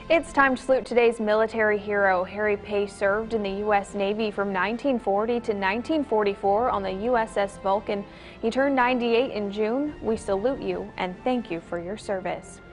It's time to salute today's military hero. Harry Pace served in the U.S. Navy from 1940 to 1944 on the USS Vulcan. He turned 98 in June. We salute you and thank you for your service.